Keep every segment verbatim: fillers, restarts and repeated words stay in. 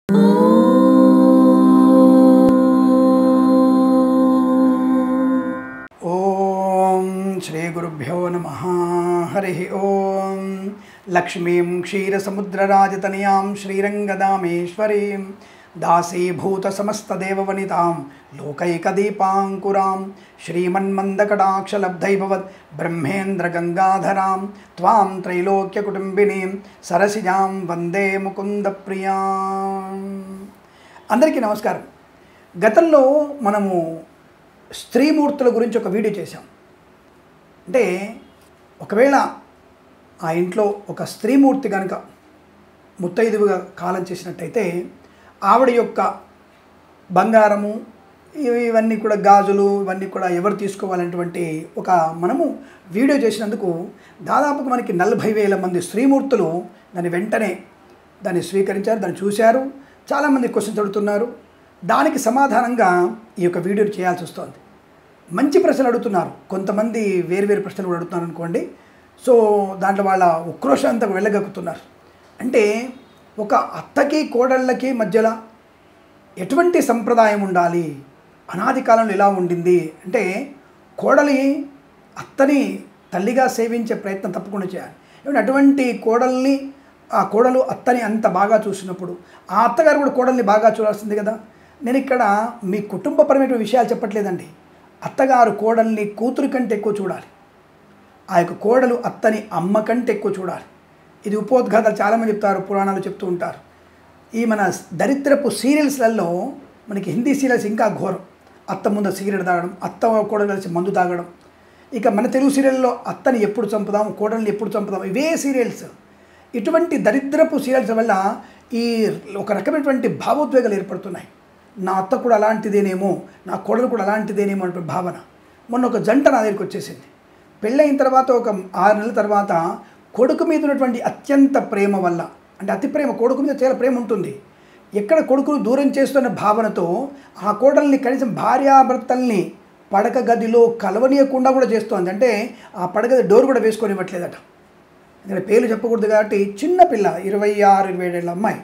श्री गुरुभ्यो नमः। हरि ओम। लक्ष्मीं क्षीरसमुद्रराजतनयां श्रीरंगदामेश्वरीं दासीभूतसमस्तदेववनितां लोकैकदीपाङ्कुरां श्रीमन्मन्दकटाक्षलब्धैर्भवत् ब्रह्मेन्द्रगङ्गाधरां त्वां त्रैलोक्यकुटुम्बिनीं सरसिजां वंदे मुकुन्दप्रियां। అందరికీ నమస్కారం। గతంలో మనము స్త్రీమూర్తుల గురించి ఒక వీడియో చేశాం। అంటే ఒకవేళ ఆ ఇంట్లో ఒక స్త్రీమూర్తి కనుక ముత్తైదువుగా కాలం చేసినట్టయితే ఆవిడ యొక్క బంగారము ఇవన్నీ కూడా గాజులు ఇవన్నీ కూడా ఎవరు తీసుకోవాలనేటువంటి ఒక మనము వీడియో చేసినందుకు దాదాపుగా మనకి నలభై వేల మంది స్త్రీమూర్తులు దాన్ని వెంటనే దాన్ని స్వీకరించారు, దాన్ని చూశారు। చాలామంది క్వశ్చన్స్ అడుగుతున్నారు, దానికి సమాధానంగా ఈ యొక్క వీడియో చేయాల్సి వస్తుంది। మంచి ప్రశ్నలు అడుగుతున్నారు, కొంతమంది వేరు వేరు ప్రశ్నలు కూడా అడుగుతున్నారు అనుకోండి। సో దాంట్లో వాళ్ళ ఉక్రోషం అంతా వెళ్ళగక్కుతున్నారు। అంటే ఒక అత్తకి కోడళ్ళకి మధ్యలో ఎటువంటి సంప్రదాయం ఉండాలి, అనాది కాలంలో ఎలా ఉండింది అంటే కోడలి అత్తని తల్లిగా సేవించే ప్రయత్నం తప్పకుండా చేయాలి। ఏమంటే అటువంటి కోడల్ని ఆ కోడలు అత్తని అంత బాగా చూసినప్పుడు ఆ అత్తగారు కూడా కోడల్ని బాగా చూడాల్సింది కదా। నేను ఇక్కడ మీ కుటుంబపరమైన విషయాలు చెప్పట్లేదండి। అత్తగారు కోడల్ని కూతురు కంటే ఎక్కువ చూడాలి, ఆ యొక్క కోడలు అత్తని అమ్మ కంటే ఎక్కువ చూడాలి। ఇది ఉపోద్ఘాతాలు చాలామంది చెప్తారు, పురాణాలు చెప్తూ ఉంటారు। ఈ మన దరిద్రపు సీరియల్స్లలో మనకి హిందీ సీరియల్స్ ఇంకా ఘోరం। అత్త ముందు సిగరెట్ తాగడం, అత్త కోడలు కలిసి మందు తాగడం। ఇక మన తెలుగు సీరియల్లో అత్తని ఎప్పుడు చంపుదాం, కోడల్ని ఎప్పుడు చంపుదాం, ఇవే సీరియల్స్। ఇటువంటి దరిద్రపు సీరియల్స్ వల్ల ఈ ఒక రకమైనటువంటి భావోద్వేగాలు ఏర్పడుతున్నాయి। నా అత్త కూడా అలాంటిదేనేమో, నా కోడలు కూడా అలాంటిదేనేమో అనే భావన। మొన్న ఒక జంట నా దగ్గరికి వచ్చేసింది। పెళ్ళైన తర్వాత ఒక ఆరు నెలల తర్వాత కొడుకు మీద ఉన్నటువంటి అత్యంత ప్రేమ వల్ల, అంటే అతి ప్రేమ, కొడుకు మీద చాలా ప్రేమ ఉంటుంది, ఎక్కడ కొడుకును దూరం చేస్తున్న భావనతో ఆ కోడల్ని కనీసం భార్యాభర్తల్ని పడక గదిలో కలవనీయకుండా కూడా చేస్తోంది। అంటే ఆ పడగది డోర్ కూడా వేసుకొని ఇవ్వట్లేదట। ఇక్కడ పేర్లు చెప్పకూడదు కాబట్టి చిన్న పిల్ల, ఇరవై ఆరు ఇరవై ఏడేళ్ళ అమ్మాయి।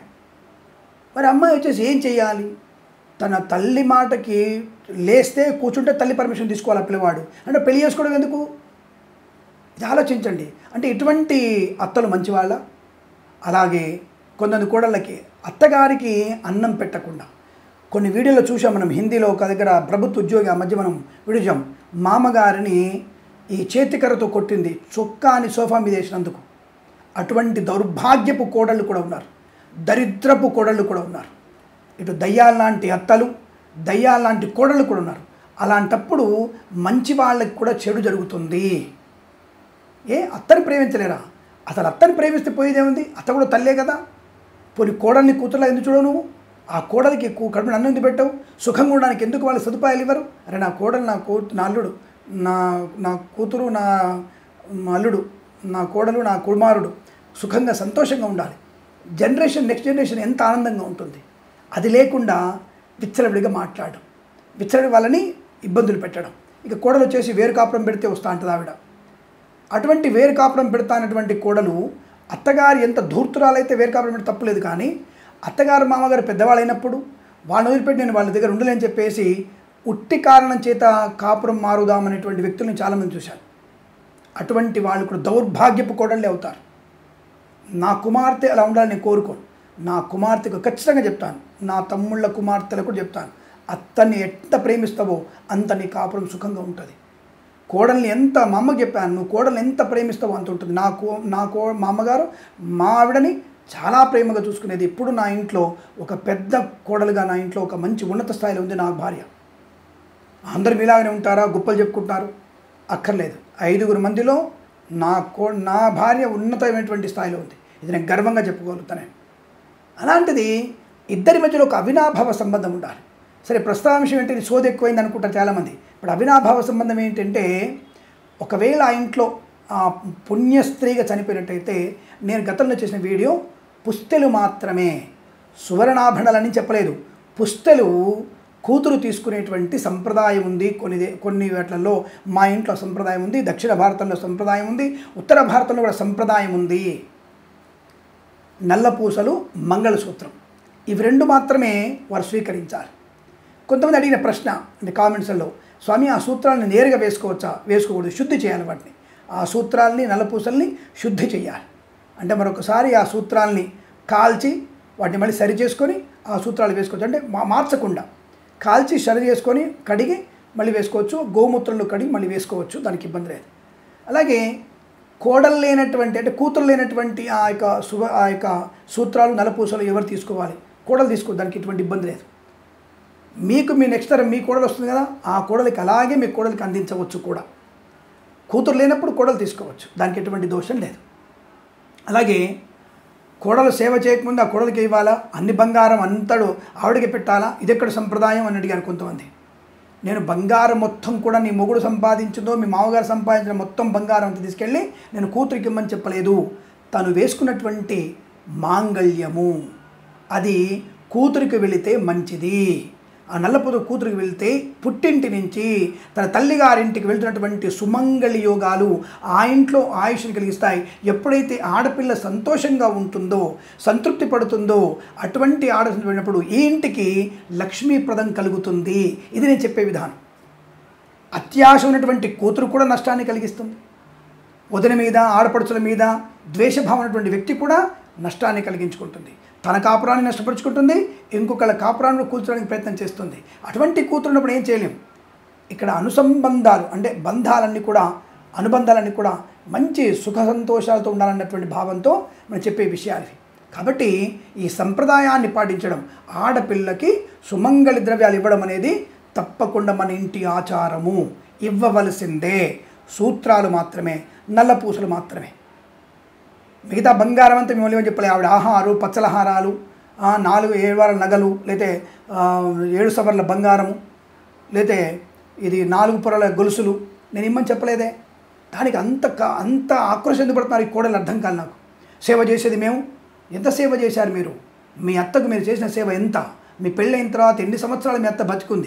మరి అమ్మాయి వచ్చేసి ఏం చేయాలి, తన తల్లి మాటకి లేస్తే కూర్చుంటే తల్లి పర్మిషన్ తీసుకోవాలి ఆ పిల్లవాడు, అంటే పెళ్లి చేసుకోవడం ఎందుకు? ఇది ఆలోచించండి। అంటే ఇటువంటి అత్తలు మంచివాళ్ళ? అలాగే కొంతమంది కోడళ్ళకి అత్తగారికి అన్నం పెట్టకుండా, కొన్ని వీడియోలో చూసాం మనం, హిందీలో ఒక దగ్గర ప్రభుత్వ ఉద్యోగి ఆ మధ్య మనం విడిచాం, మామగారిని ఈ చేతికర్రతో కొట్టింది చొక్కాని సోఫా మీద వేసినందుకు। అటువంటి దౌర్భాగ్యపు కోడళ్ళు కూడా ఉన్నారు, దరిద్రపు కోడళ్ళు కూడా ఉన్నారు। ఇటు దయ్యాల్లాంటి అత్తలు, దయ్యాల్లాంటి కోడళ్ళు కూడా ఉన్నారు। అలాంటప్పుడు మంచి వాళ్ళకి కూడా చెడు జరుగుతుంది। ఏ అత్తని ప్రేమించలేరా? అసలు అత్తని ప్రేమిస్తే పోయేదేముంది? అత్త కూడా తల్లే కదా। పోనీ కోడల్ని కూతురులా ఎందుకు చూడవు నువ్వు? ఆ కోడలికి కడుపుని అన్నం ఎందుకు పెట్టవు? సుఖంగా ఉండడానికి ఎందుకు వాళ్ళు సదుపాయాలు ఇవ్వరు? అరే నా కోడలు, నా కూ నా అల్లుడు, నా నా కూతురు, నా అల్లుడు, నా కోడలు, నా కుమారుడు సుఖంగా సంతోషంగా ఉండాలి। జనరేషన్, నెక్స్ట్ జనరేషన్ ఎంత ఆనందంగా ఉంటుంది। అది లేకుండా విచ్చలవిడిగా మాట్లాడడం, విచ్చలవిడి వాళ్ళని ఇబ్బందులు పెట్టడం। ఇక కోడలు వచ్చేసి వేరు కాపురం పెడితే వస్తా అంటుంది ఆవిడ। అటువంటి వేరు కాపురం పెడతా అన్నటువంటి కోడలు అత్తగారు ఎంత ధూర్తురాలైతే వేరు కాపురం పెడితే తప్పులేదు, కానీ అత్తగారు మామగారు పెద్దవాళ్ళు అయినప్పుడు వాళ్ళని వదిలిపెట్టి నేను వాళ్ళ దగ్గర ఉండలేని చెప్పేసి ఉట్టి కారణం చేత కాపురం మారుదామనేటువంటి వ్యక్తులను చాలామంది చూశాను। అటువంటి వాళ్ళు కూడా దౌర్భాగ్యపు కోడళ్ళే అవుతారు। నా కుమార్తె అలా ఉండాలని నేను కోరుకోను। నా కుమార్తెకు ఖచ్చితంగా చెప్తాను, నా తమ్ముళ్ళ కుమార్తెలకు కూడా చెప్తాను, అత్తని ఎంత ప్రేమిస్తావో అంత నీ కాపురం సుఖంగా ఉంటుంది। కోడల్ని ఎంత, మా అమ్మకి చెప్పాను, నువ్వు కోడల్ని ఎంత ప్రేమిస్తావో అంత ఉంటుంది। నా కో నా కో మా అమ్మగారు మా ఆవిడని చాలా ప్రేమగా చూసుకునేది। ఇప్పుడు నా ఇంట్లో ఒక పెద్ద కోడలుగా, నా ఇంట్లో ఒక మంచి ఉన్నత స్థాయిలో ఉంది నా భార్య। అందరు మీలాగానే ఉంటారా, గొప్పలు చెప్పుకుంటారు? అక్కర్లేదు। ఐదుగురు మందిలో నా కో నా భార్య ఉన్నతమైనటువంటి స్థాయిలో ఉంది, ఇది నేను గర్వంగా చెప్పుకోగలుగుతాను। అలాంటిది ఇద్దరి మధ్యలో ఒక అవినాభావ సంబంధం ఉండాలి। సరే, ప్రస్తాంశం ఏంటి, సోది ఎక్కువైంది అనుకుంటారు చాలామంది। ఇప్పుడు అవినాభావ సంబంధం ఏంటంటే, ఒకవేళ ఆ ఇంట్లో ఆ పుణ్యస్త్రీగా చనిపోయినట్టయితే, నేను గతంలో చేసిన వీడియో పుస్తెలు మాత్రమే, సువర్ణాభరణాలని చెప్పలేదు, పుస్తెలు కూతురు తీసుకునేటువంటి సంప్రదాయం ఉంది। కొన్ని కొన్ని వాటిల్లో మా ఇంట్లో సంప్రదాయం ఉంది, దక్షిణ భారతంలో సంప్రదాయం ఉంది, ఉత్తర భారతంలో కూడా సంప్రదాయం ఉంది। నల్ల పూసలు, మంగళసూత్రం, ఇవి రెండు మాత్రమే వారు స్వీకరించాలి. కొంతమంది అడిగిన ప్రశ్న అంటే కామెంట్స్లో, స్వామి ఆ సూత్రాలను నేరుగా వేసుకోవచ్చా? వేసుకోకూడదు, శుద్ధి చేయాలి వాటిని. ఆ సూత్రాలని నల్లపూసల్ని శుద్ధి చేయాలి. అంటే మరొకసారి ఆ సూత్రాలని కాల్చి వాటిని మళ్ళీ సరి చేసుకొని ఆ సూత్రాలు వేసుకోవచ్చు. అంటే మా మార్చకుండా కాల్చి సరి చేసుకొని కడిగి మళ్ళీ వేసుకోవచ్చు. గోమూత్రంలో కడిగి మళ్ళీ వేసుకోవచ్చు, దానికి ఇబ్బంది లేదు. అలాగే కోడలు లేనటువంటి అంటే కూతురు లేనటువంటి ఆ యొక్క శుభ ఆ యొక్క సూత్రాలు నలపూసలు ఎవరు తీసుకోవాలి? కోడలు తీసుకో, దానికి ఎటువంటి ఇబ్బంది లేదు. మీకు మీ నెక్స్ట్ తరం మీ కోడలు వస్తుంది కదా, ఆ కోడలికి అలాగే మీ కోడలికి అందించవచ్చు కూడా. కూతురు లేనప్పుడు కోడలు తీసుకోవచ్చు, దానికి ఎటువంటి దోషం లేదు. అలాగే కోడలు సేవ చేయకముందు ఆ కోడలికి ఇవ్వాలా? అన్ని బంగారం అంతడు ఆవిడకి పెట్టాలా? ఇది ఎక్కడ సంప్రదాయం అని అడిగారు కొంతమంది. నేను బంగారం మొత్తం కూడా నీ మొగుడు సంపాదించిందో మీ మామగారు సంపాదించిన మొత్తం బంగారం అంతా తీసుకెళ్ళి నేను కూతురికి ఇమ్మని చెప్పలేదు. తను వేసుకున్నటువంటి మాంగళ్యము అది కూతురికి వెళితే మంచిది. ఆ నల్లపూస కూతురికి వెళ్తే పుట్టింటి నుంచి తన తల్లిగారింటికి వెళ్తున్నటువంటి సుమంగళి యోగాలు ఆ ఇంట్లో ఆయుష్ని కలిగిస్తాయి. ఎప్పుడైతే ఆడపిల్ల సంతోషంగా ఉంటుందో, సంతృప్తి పడుతుందో, అటువంటి ఆడపిల్ల వెళ్ళినప్పుడు ఈ ఇంటికి లక్ష్మీప్రదం కలుగుతుంది. ఇది నేను చెప్పే విధానం. అత్యాశ ఉన్నటువంటి కూతురు కూడా నష్టాన్ని కలిగిస్తుంది. వదిన మీద, ఆడపడుచుల మీద ద్వేషభావం ఉన్నటువంటి వ్యక్తి కూడా నష్టాన్ని కలిగించుకుంటుంది. తన కాపురాన్ని నష్టపరుచుకుంటుంది, ఇంకొకళ్ళ కాపురాన్ని కూల్చడానికి ప్రయత్నం చేస్తుంది. అటువంటి కూతురున్నప్పుడు ఏం చేయలేం. ఇక్కడ అనుసంబంధాలు అంటే బంధాలన్నీ కూడా అనుబంధాలన్నీ కూడా మంచి సుఖ సంతోషాలతో ఉండాలన్నటువంటి భావంతో మనం చెప్పే విషయాలు. కాబట్టి ఈ సంప్రదాయాన్ని పాటించడం, ఆడపిల్లకి సుమంగళి ద్రవ్యాలు ఇవ్వడం అనేది తప్పకుండా మన ఇంటి ఆచారము. ఇవ్వవలసిందే. సూత్రాలు మాత్రమే, నల్లపూసలు మాత్రమే. మిగతా బంగారం అంతా మేము ఏమని చెప్పలే. ఆవిడ ఆహారు, పచ్చలహారాలు, నాలుగు ఏడు వారాల నగలు, లేతే ఏడు సవర్ల బంగారము, లేతే ఇది నాలుగు పొరల గొలుసులు నేను ఇమ్మని చెప్పలేదే. దానికి అంత అంత ఆక్రోశం ఎందుకు పడుతున్నారు ఈ కోడలు? అర్థం కాదు నాకు. సేవ చేసేది మేము. ఎంత సేవ చేశారు మీరు? మీ అత్తకు మీరు చేసిన సేవ ఎంత? మీ పెళ్ళైన తర్వాత ఎన్ని సంవత్సరాలు మీ అత్త బతుకుంది?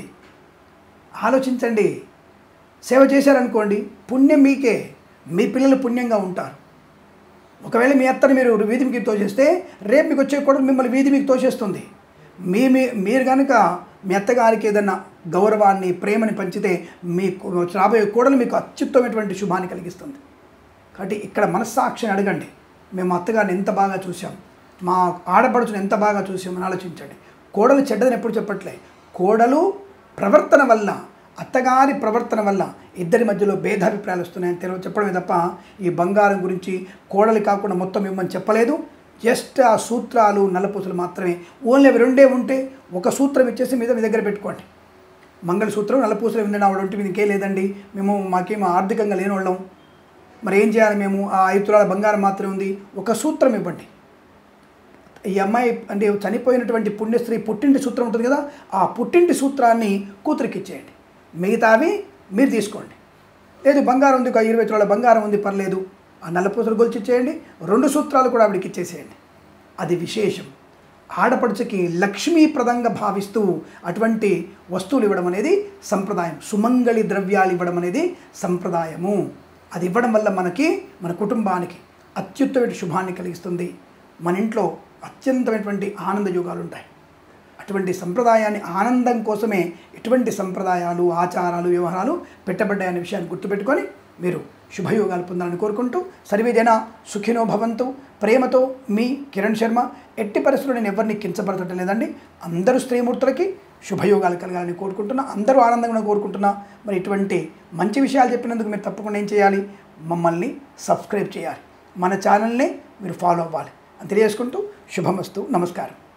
ఆలోచించండి. సేవ చేశారనుకోండి, పుణ్యం మీకే, మీ పిల్లలు పుణ్యంగా ఉంటారు. ఒకవేళ మీ అత్తని మీరు వీధి మీకు తోచేస్తే రేపు మీకు వచ్చే కూడా మిమ్మల్ని వీధి మీకు తోచేస్తుంది. మీ మీరు కనుక మీ అత్తగారికి ఏదన్నా గౌరవాన్ని, ప్రేమని పంచితే మీ రాబోయే కోడలు మీకు అత్యుత్తమైనటువంటి శుభాన్ని కలిగిస్తుంది. కాబట్టి ఇక్కడ మనస్సాక్షిని అడగండి. మేము అత్తగారిని ఎంత బాగా చూసాం, మా ఆడపడుచుని ఎంత బాగా చూసామని ఆలోచించండి. కోడలు చెడ్డదని ఎప్పుడు చెప్పట్లే. కోడలు ప్రవర్తన వల్ల, అత్తగారి ప్రవర్తన వల్ల ఇద్దరి మధ్యలో భేదాభిప్రాయాలు వస్తున్నాయని తెలియ చెప్పడమే తప్ప ఈ బంగారం గురించి కోడలు కాకుండా మొత్తం ఇవ్వమని చెప్పలేదు. జస్ట్ ఆ సూత్రాలు, నల్లపూసలు మాత్రమే. ఓన్లీ అవి రెండే ఉంటే ఒక సూత్రం ఇచ్చేసి మీద మీ దగ్గర పెట్టుకోండి. మంగళసూత్రం, నల్లపూసలు ఉందండి ఆవిడ ఒంటి మీద ఇంకే లేదండి, మేము మాకేమో ఆర్థికంగా లేని వాళ్ళం, మరి ఏం చేయాలి మేము? ఆ ఐదు తులాల బంగారం మాత్రమే ఉంది, ఒక సూత్రం ఇవ్వండి. ఈ అమ్మాయి అంటే చనిపోయినటువంటి పుణ్యస్త్రీ పుట్టింటి సూత్రం ఉంటుంది కదా, ఆ పుట్టింటి సూత్రాన్ని కూతురికి ఇచ్చేయండి. మిగతావి మీరు తీసుకోండి. లేదు బంగారం ఉంది, ఒక ఇరవై తులాల బంగారం ఉంది, పర్లేదు, ఆ నల్లపూసలు గొలిచి ఇచ్చేయండి. రెండు సూత్రాలు కూడా ఆవిడకి ఇచ్చేసేయండి. అది విశేషం. ఆడపడుచుకి లక్ష్మీప్రదంగా భావిస్తూ అటువంటి వస్తువులు ఇవ్వడం అనేది సంప్రదాయం. సుమంగళి ద్రవ్యాలు ఇవ్వడం అనేది సంప్రదాయము. అది ఇవ్వడం వల్ల మనకి, మన కుటుంబానికి అత్యుత్తమైన శుభాన్ని కలిగిస్తుంది. మన ఇంట్లో అత్యంతమైనటువంటి ఆనంద యోగాలు ఉంటాయి. అటువంటి సంప్రదాయాన్ని, ఆనందం కోసమే ఎటువంటి సంప్రదాయాలు, ఆచారాలు, వ్యవహారాలు పెట్టబడ్డాయనే విషయాన్ని గుర్తుపెట్టుకొని మీరు శుభయోగాలు పొందాలని కోరుకుంటూ సర్వే జన సుఖినో భవంతు. ప్రేమతో మీ కిరణ్ శర్మ. ఎట్టి పరిస్థితుల్లో నేను ఎవరిని కించపరచడం లేదండి. అందరూ స్త్రీమూర్తులకి శుభయోగాలు కలగాలని కోరుకుంటున్నా, అందరూ ఆనందంగా కోరుకుంటున్నా. మరి ఇటువంటి మంచి విషయాలు చెప్పినందుకు మీరు తప్పకుండా ఏం చేయాలి? మమ్మల్ని సబ్స్క్రైబ్ చేయాలి, మన ఛానల్ని మీరు ఫాలో అవ్వాలి అని తెలియజేసుకుంటూ శుభమస్తు. నమస్కారం.